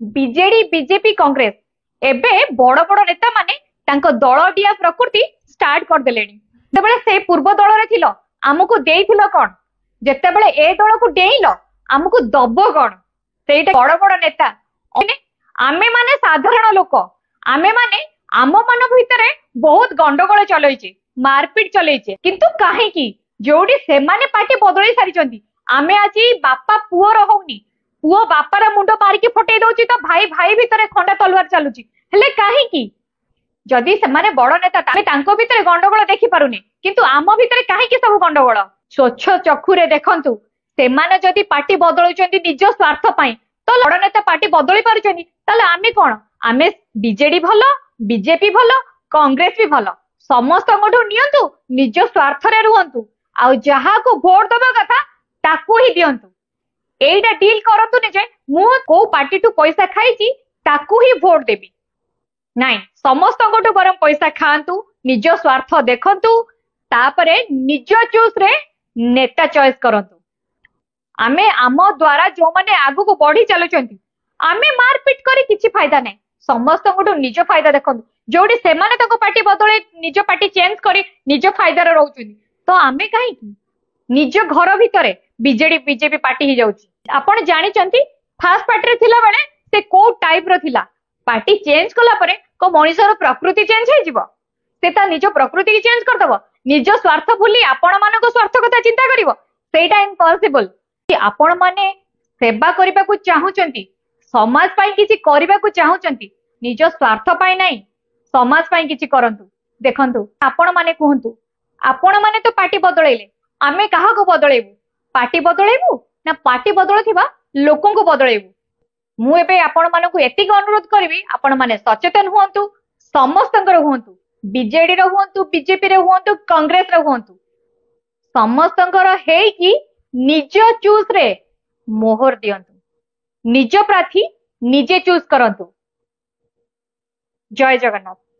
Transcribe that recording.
BJD BJP Congress एबे बड़ बड़ नेता माने तांको दल डिया प्रकृति स्टार्ट कर देलेनी। जेतेबेले से पूर्व दल रे थिलो हमकु देइथिलो कोन, जेतेबेले ए दल को डेइलो हमकु दबो कोन। सेटा बड़ बड़ नेता आमे माने साधारण लोक आमे माने आम मन भितरे बहुत गंडगोल चलैছে, मारपीट चलैছে, किंतु काहे की जोडी से माने पार्टी बदली सारी आमे आजी बापा पुओ रहउनी, पुओ बापार मुंड मारिकी फटै दउची तो भाई भाई भितरे खंडा तलवार चलुची। हेले काहे की जदि से माने बड़ नेता तामे तांको भितरे गंडगोल देखि पारुनी, किंतु आम भितरे काहे की सब गंडगोल। स्वच्छ चक्षुरे देखंतु से माने जदि पार्टी बदलुचंती निज स्वार्थ पई तो बड़ नेता पार्टी बदली पारुचंती, ताले आमे कोन आमे बीजेडी भलो बीजेपी भलो कांग्रेस भी भलो समस्त नियंतु निज स्वार्थ रे रुहंतु आउ जहा को वोट दबा कथा ताकू ही दियंतु। एइडा डील करंतु ने जे मु को पार्टी टू पैसा खाइची ताकू ही वोट देबी नाइ, समस्त बरम पैसा खांतु निज स्वार्थ देखंतु तापरे निज चूस रे नेता चॉइस करंतु। आमे आम द्वारा जो माने आगु को बढ़ी चलुचंती आमे मारपीट करी किछि फायदा नै, समस्त निज फायदा देखंतु। जोडी से माने तको पार्टी बदले निज पार्टी चेंज करी निज फायदा रे रहउचंती तो आमे काहे की निज घर भितरे बीजेडी बीजेपी पार्टी ही जाउची। आपण जानि चंती फास्ट पार्टी रे थिला बेले से को टाइप रो थिला, पार्टी चेंज कला परे को मनिषर प्रकृति चेंज हे जिवो, से ता निज प्रकृति की चेंज कर दबो, निज स्वार्थ भूली आपण मानको स्वार्थ कथा चिंता करिवो, सेटा इम्पॉसिबल। कि आपण माने सेवा करिबा को चाहुचंती, समाज पई किछि करिबा को चाहुचंती, निज स्वार्थ पई नै समाज पई किछि करंतु। देखंतु आपण माने कहंतु आपण माने तो पार्टी बदलैले आमे काहा को बदलैबु, पार्टी बदलैबु ना पार्टी बदलथिबा लोकन को बदलैबु। मु एबे आपण मानको एतिक अनुरोध करबी आपण माने सचेतन हुअंतु, समस्तंकर हुअंतु, बीजेडी रे हुअंतु बीजेपी रे हुअंतु कांग्रेस रे हुअंतु, समस्तंकर हेई कि निज चूस रे मोहर दियंतु, निज प्रार्थी निजे चूस करंतु। जय जगन्नाथ।